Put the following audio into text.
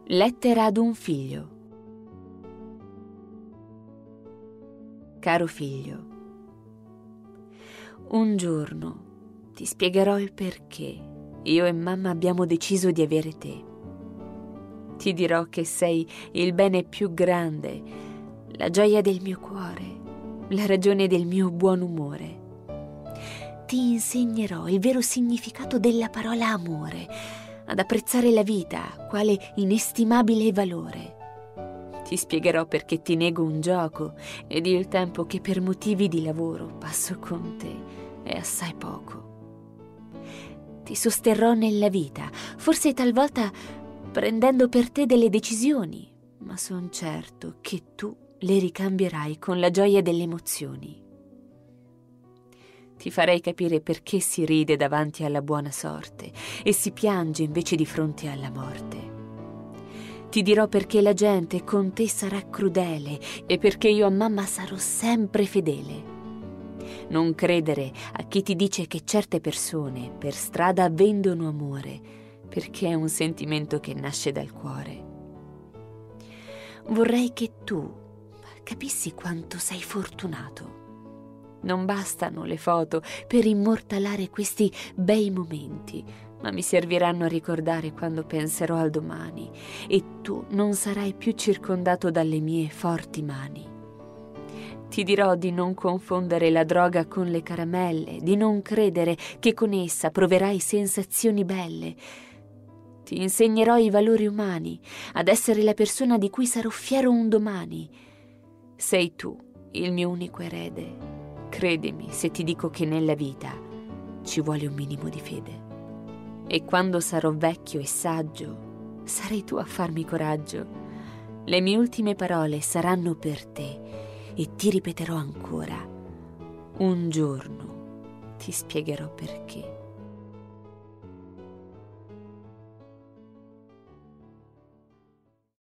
Lettera ad un figlio. Caro figlio, un giorno ti spiegherò il perché io e mamma abbiamo deciso di avere te. Ti dirò che sei il bene più grande, la gioia del mio cuore, la ragione del mio buon umore. Ti insegnerò il vero significato della parola amore, ad apprezzare la vita quale inestimabile valore. Ti spiegherò perché ti nego un gioco ed il tempo che per motivi di lavoro passo con te è assai poco. Ti sosterrò nella vita, forse talvolta prendendo per te delle decisioni, ma son certo che tu le ricambierai con la gioia delle emozioni. Ti farei capire perché si ride davanti alla buona sorte e si piange invece di fronte alla morte. Ti dirò perché la gente con te sarà crudele e perché io a mamma sarò sempre fedele. Non credere a chi ti dice che certe persone per strada vendono amore, perché è un sentimento che nasce dal cuore. Vorrei che tu capissi quanto sei fortunato. Non bastano le foto per immortalare questi bei momenti, ma mi serviranno a ricordare quando penserò al domani e tu non sarai più circondato dalle mie forti mani. Ti dirò di non confondere la droga con le caramelle, di non credere che con essa proverai sensazioni belle. Ti insegnerò i valori umani, ad essere la persona di cui sarò fiero un domani. Sei tu il mio unico erede. Credimi se ti dico che nella vita ci vuole un minimo di fede. E quando sarò vecchio e saggio, sarai tu a farmi coraggio. Le mie ultime parole saranno per te e ti ripeterò ancora. Un giorno ti spiegherò perché.